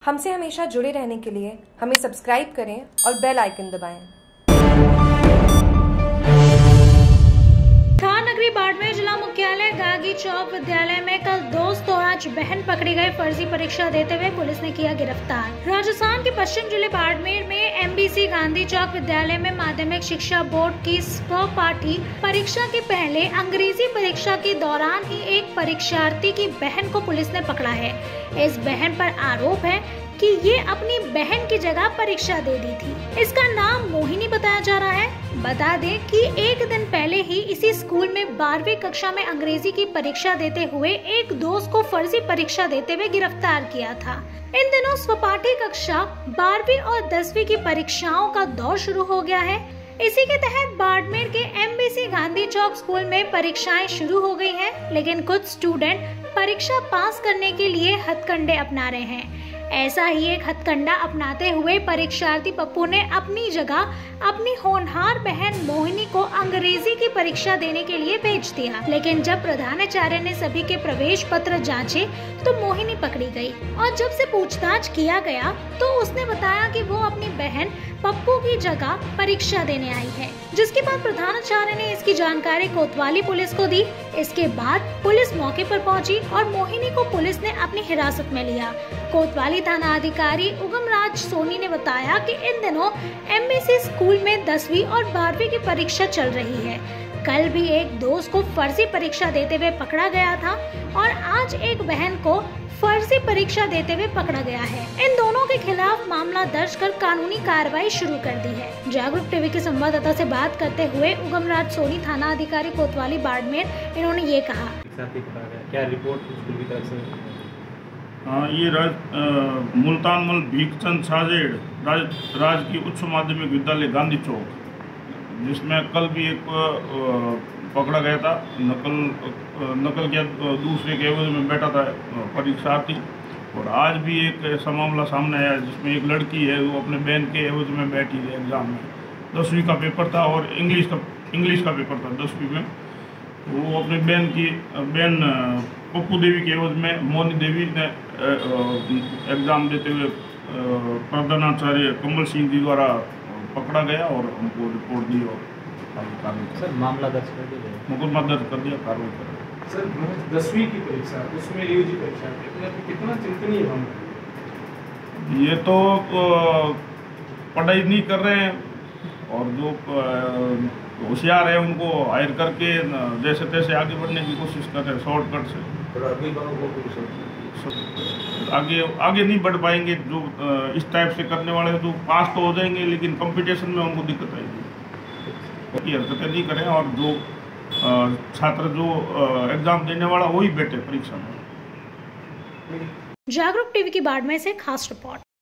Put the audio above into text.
हमसे हमेशा जुड़े रहने के लिए हमें सब्सक्राइब करें और बेल आइकन दबाएं। नगरी बाड़मेर जिला मुख्यालय गागी चौक विद्यालय में कल दोस्त और आज बहन पकड़ी गए फर्जी परीक्षा देते हुए पुलिस ने किया गिरफ्तार। राजस्थान के पश्चिम जिले बाड़मेर में एमबीसी गांधी चौक विद्यालय में माध्यमिक शिक्षा बोर्ड की सहपाठी परीक्षा के पहले अंग्रेजी परीक्षा के दौरान ही एक परीक्षार्थी की बहन को पुलिस ने पकड़ा है। इस बहन पर आरोप है कि ये अपनी बहन की जगह परीक्षा दे दी थी। इसका नाम मोहिनी बताया जा रहा है। बता दें कि एक दिन पहले ही इसी स्कूल में 12वीं कक्षा में अंग्रेजी की परीक्षा देते हुए एक दोस्त को फर्जी परीक्षा देते हुए गिरफ्तार किया था। इन दिनों स्वपाठी कक्षा 12वीं और 10वीं की परीक्षाओं का दौर शुरू हो गया है। इसी के तहत बाड़मेर के एमबीसी गांधी चौक स्कूल में परीक्षाएं शुरू हो गई हैं, लेकिन कुछ स्टूडेंट परीक्षा पास करने के लिए हथकंडे अपना रहे हैं। ऐसा ही एक हथकंडा अपनाते हुए परीक्षार्थी पप्पू ने अपनी जगह अपनी होनहार बहन मोहिनी को अंग्रेजी की परीक्षा देने के लिए भेज दिया, लेकिन जब प्रधानाचार्य ने सभी के प्रवेश पत्र जांचे तो मोहिनी पकड़ी गई और जब से पूछताछ किया गया तो उसने बताया कि वो अपनी बहन पप्पू की जगह परीक्षा देने आई है, जिसके बाद प्रधानाचार्य ने इसकी जानकारी कोतवाली पुलिस को दी। इसके बाद पुलिस मौके पर पहुंची और मोहिनी को पुलिस ने अपनी हिरासत में लिया। कोतवाली थाना अधिकारी उगमराज सोनी ने बताया कि इन दिनों एमबीसी स्कूल में 10वीं और 12वीं की परीक्षा चल रही है। कल भी एक दोस्त को फर्जी परीक्षा देते हुए पकड़ा गया था और आज एक बहन को फर्जी परीक्षा देते हुए पकड़ा गया है। इन दोनों के खिलाफ मामला दर्ज कर कानूनी कार्रवाई शुरू कर दी है। जागरूक टीवी के संवाददाता से बात करते हुए उगमराज सोनी थाना अधिकारी कोतवाली बाड़मेर, इन्होंने ये कहा। क्या रिपोर्ट स्कूल की तरफ से? ये मुल्तान मल भीखचंद साजेड़ राजकीय उच्च माध्यमिक विद्यालय गांधी चौक, जिसमें कल भी एक पकड़ा गया था। नकल किया दूसरे के एवज में बैठा था परीक्षार्थी, और आज भी एक ऐसा मामला सामने आया जिसमें एक लड़की है वो अपने बहन के एवज में बैठी है एग्ज़ाम में। 10वीं का पेपर था और इंग्लिश का पेपर था 10वीं में। वो अपनी बहन पप्पू देवी के एवज में मोहिनी देवी ने एग्ज़ाम देते हुए प्रधानाचार्य कमल सिंह जी द्वारा पकड़ा गया और उनको रिपोर्ट दी और सर मामला दर्ज कर दिया, मुकदमा दर्ज कर दिया, कार्रवाई कर। सर 10वीं की परीक्षा, उसमें यूजी परीक्षा कितना चिंतनीय हम? ये तो पढ़ाई नहीं कर रहे हैं और जो होशियार है उनको हायर करके जैसे तैसे आगे बढ़ने की कोशिश कर रहे हैं शॉर्टकट से। आगे नहीं बढ़ पाएंगे। जो इस टाइप से करने वाले तो पास तो हो जाएंगे, लेकिन कंपटीशन में उनको दिक्कत आएगी। ये हरकतें नहीं करें और जो छात्र जो एग्जाम देने वाला वही बैठे परीक्षा में। जागरूक टीवी की बाड़मेर से खास रिपोर्ट।